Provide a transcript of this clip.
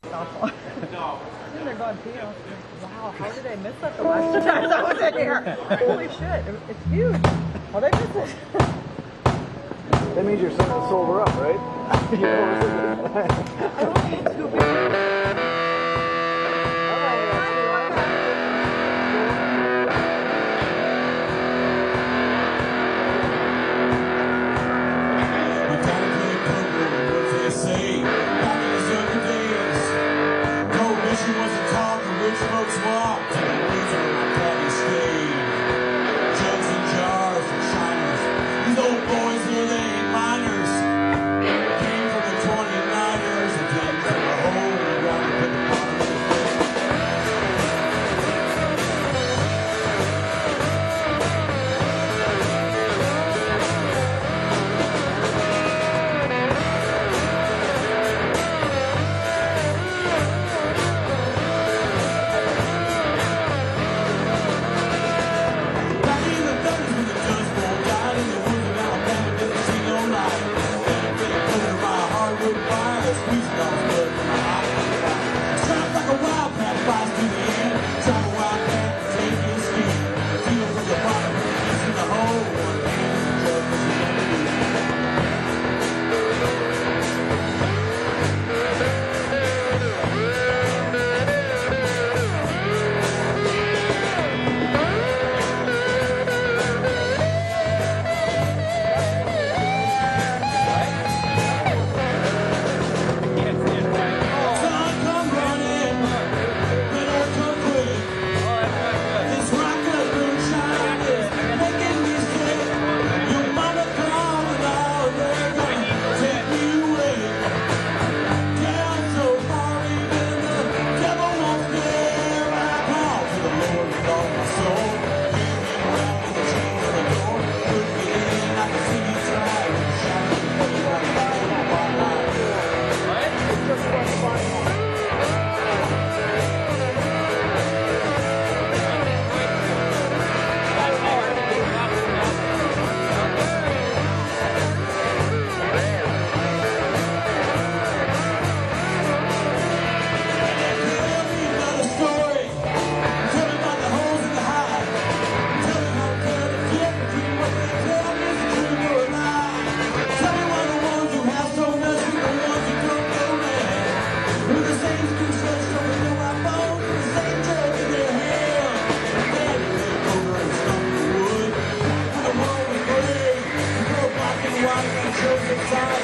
awful. Then they're going pee. Wow, how did I miss that the last 2 times I was in here? Holy shit, it's huge. How'd I miss it? That means you're starting to sober up, right? I only ate 2 beers. Folks walked and the reason my daddy stayed. Jugs and jars and shiners. These old boys here, they ain't minors. Came from the 29ers and came from the hole around the big bottom of the Time.